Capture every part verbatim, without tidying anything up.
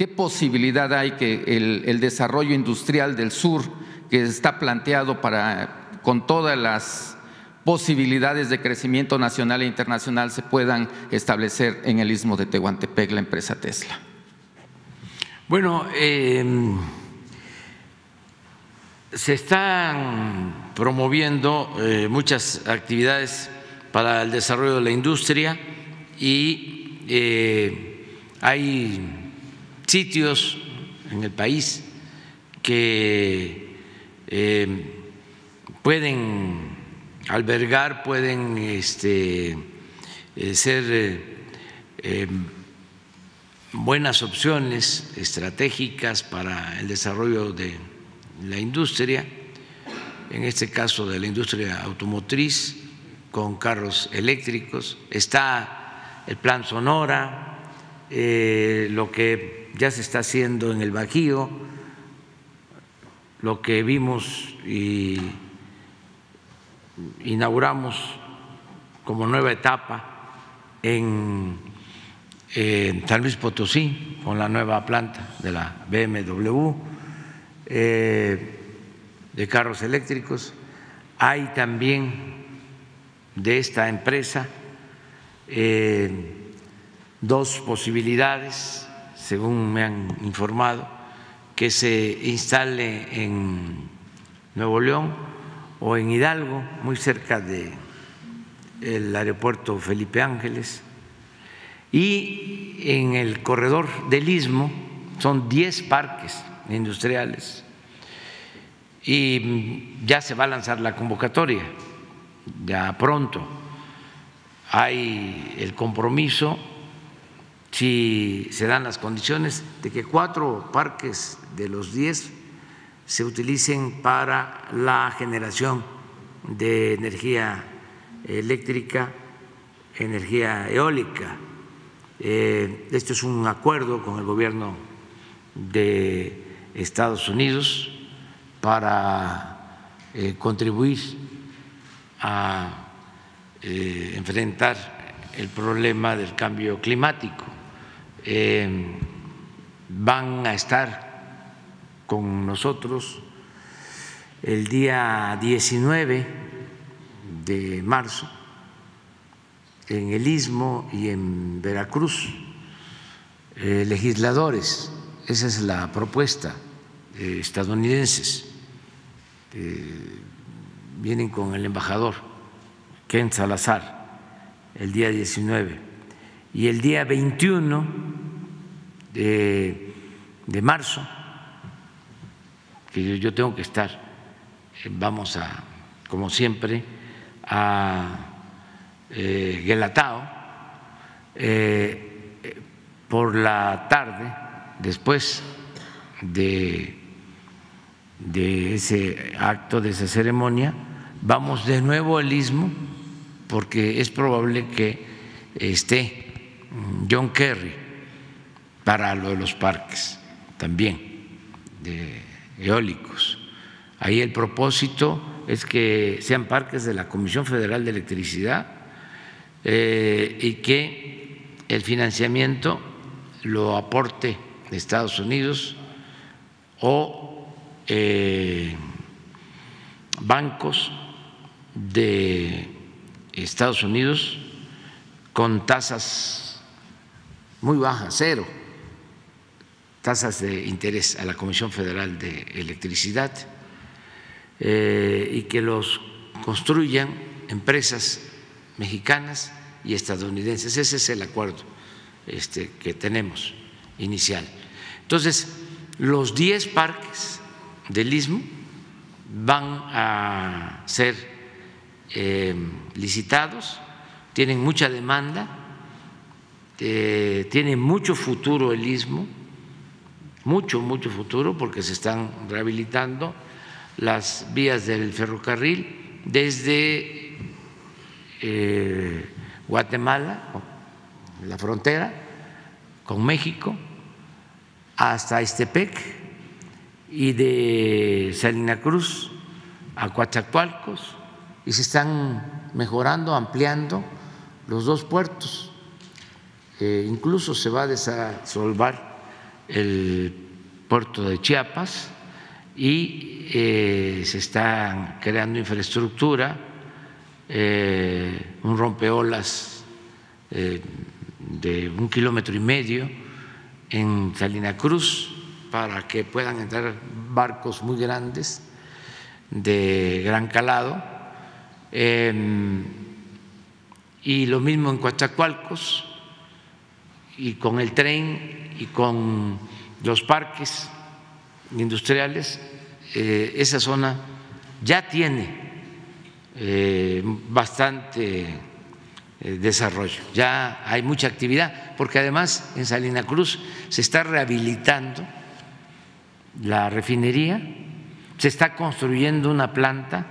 ¿qué posibilidad hay que el, el desarrollo industrial del sur, que está planteado para, con todas las posibilidades de crecimiento nacional e internacional, se puedan establecer en el Istmo de Tehuantepec, la empresa Tesla? Bueno, eh, se están promoviendo eh, muchas actividades para el desarrollo de la industria y eh, hay sitios en el país que eh, pueden albergar, pueden este, eh, ser eh, eh, buenas opciones estratégicas para el desarrollo de la industria, en este caso de la industria automotriz, con carros eléctricos. Está el Plan Sonora, eh, lo que ya se está haciendo en el Bajío, lo que vimos y inauguramos como nueva etapa en, en San Luis Potosí, con la nueva planta de la B M W eh, de carros eléctricos. Hay también de esta empresa eh, dos posibilidades, según me han informado, que se instale en Nuevo León o en Hidalgo, muy cerca del aeropuerto Felipe Ángeles, y en el corredor del Istmo son diez parques industriales y ya se va a lanzar la convocatoria, ya pronto. Hay el compromiso, si se dan las condiciones, de que cuatro parques de los diez se utilicen para la generación de energía eléctrica, energía eólica. Eh, esto es un acuerdo con el gobierno de Estados Unidos para eh, contribuir a eh, enfrentar el problema del cambio climático. Eh, van a estar con nosotros el día diecinueve de marzo en el Istmo y en Veracruz, eh, legisladores. Esa es la propuesta, eh, estadounidenses. Eh, vienen con el embajador Ken Salazar el día diecinueve y el día veintiuno de, de marzo, que yo tengo que estar, vamos a, como siempre, a eh, Guelatao, eh, por la tarde, después de, de ese acto, de esa ceremonia, vamos de nuevo al Istmo, porque es probable que esté John Kerry para lo de los parques también de eólicos. Ahí el propósito es que sean parques de la Comisión Federal de Electricidad eh, y que el financiamiento lo aporte Estados Unidos o eh, bancos de Estados Unidos con tasas muy bajas, cero tasas de interés a la Comisión Federal de Electricidad, eh, y que los construyan empresas mexicanas y estadounidenses. Ese es el acuerdo este, que tenemos inicial. Entonces, los diez parques del Istmo van a ser eh, licitados, tienen mucha demanda, eh, tiene mucho futuro el Istmo, mucho, mucho futuro, porque se están rehabilitando las vías del ferrocarril desde eh, Guatemala, la frontera con México, hasta Ixtepec, y de Salina Cruz a Coatzacoalcos, y se están mejorando, ampliando los dos puertos. Eh, incluso se va a desasolvar el puerto de Chiapas y eh, se está creando infraestructura, eh, un rompeolas eh, de un kilómetro y medio en Salina Cruz para que puedan entrar barcos muy grandes de gran calado, eh, y lo mismo en Coatzacoalcos, y con el tren y con los parques industriales, eh, esa zona ya tiene eh, bastante eh, desarrollo, ya hay mucha actividad, porque además en Salina Cruz se está rehabilitando la refinería, se está construyendo una planta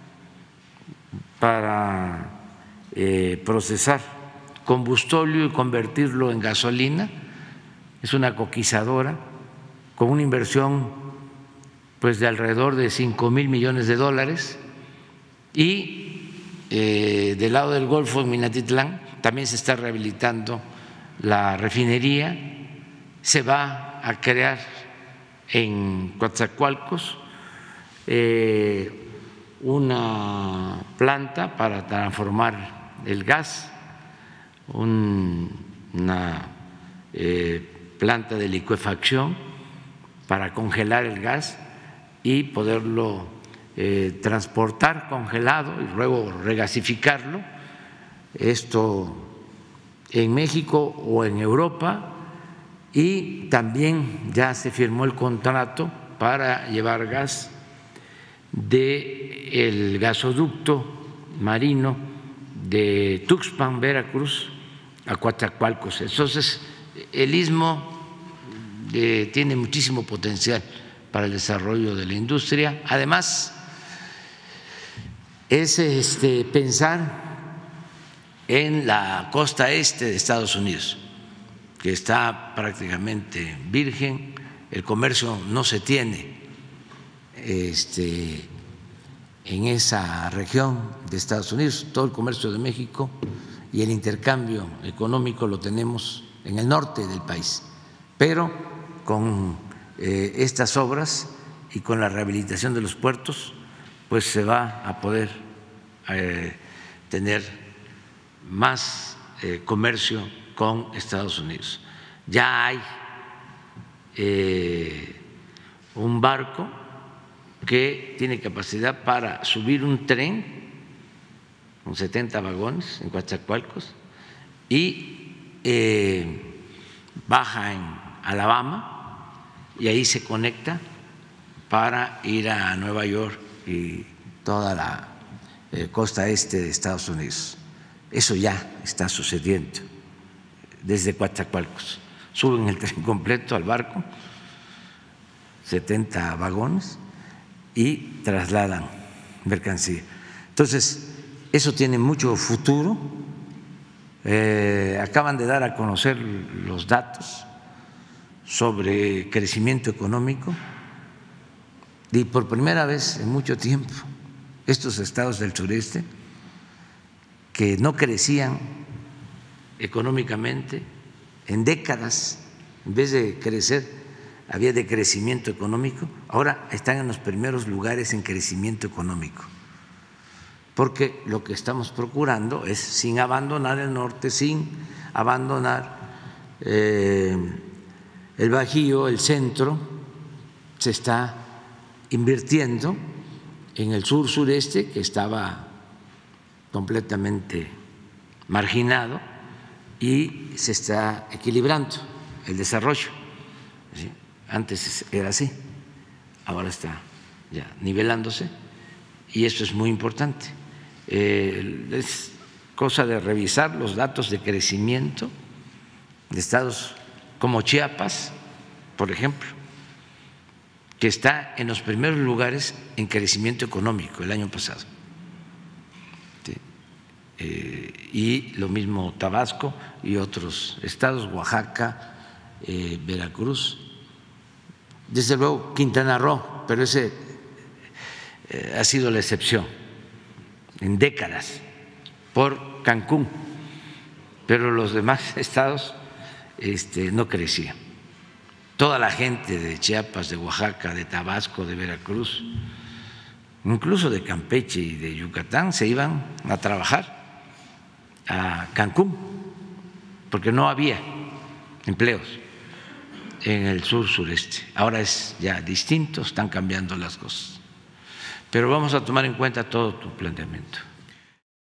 para eh, procesar combustible y convertirlo en gasolina, es una coquizadora con una inversión pues de alrededor de cinco mil millones de dólares, y eh, del lado del Golfo, en Minatitlán, también se está rehabilitando la refinería, se va a crear en Coatzacoalcos eh, una planta para transformar el gas, un, una eh, planta de licuefacción para congelar el gas y poderlo eh, transportar congelado y luego regasificarlo, esto en México o en Europa, y también ya se firmó el contrato para llevar gas del gasoducto marino de Tuxpan, Veracruz, a Coatzacoalcos. Entonces, el istmo eh, tiene muchísimo potencial para el desarrollo de la industria. Además, es este, pensar en la costa este de Estados Unidos, que está prácticamente virgen, el comercio no se tiene este, en esa región de Estados Unidos, todo el comercio de México y el intercambio económico lo tenemos en el norte del país, pero con eh, estas obras y con la rehabilitación de los puertos, pues se va a poder eh, tener más eh, comercio con Estados Unidos. Ya hay eh, un barco que tiene capacidad para subir un tren con setenta vagones en Coatzacoalcos y eh, baja en Alabama y ahí se conecta para ir a Nueva York y toda la eh, costa este de Estados Unidos. Eso ya está sucediendo desde Coatzacoalcos. Suben el tren completo al barco, setenta vagones, y trasladan mercancía. Entonces, eso tiene mucho futuro. Eh, acaban de dar a conocer los datos sobre crecimiento económico y por primera vez en mucho tiempo estos estados del sureste que no crecían económicamente en décadas, en vez de crecer había decrecimiento económico, ahora están en los primeros lugares en crecimiento económico, porque lo que estamos procurando es, sin abandonar el norte, sin abandonar eh, el Bajío, el centro, se está invirtiendo en el sur sureste, que estaba completamente marginado, y se está equilibrando el desarrollo. ¿Sí? Antes era así, ahora está ya nivelándose, y esto es muy importante. Eh, es cosa de revisar los datos de crecimiento de estados como Chiapas, por ejemplo, que está en los primeros lugares en crecimiento económico el año pasado. ¿Sí? Eh, y lo mismo Tabasco y otros estados, Oaxaca, eh, Veracruz, desde luego Quintana Roo, pero ese eh, ha sido la excepción en décadas, por Cancún, pero los demás estados este, no crecían. toda la gente de Chiapas, de Oaxaca, de Tabasco, de Veracruz, incluso de Campeche y de Yucatán, se iban a trabajar a Cancún, porque no había empleos en el sur sureste. Ahora es ya distinto, están cambiando las cosas. Pero vamos a tomar en cuenta todo tu planteamiento.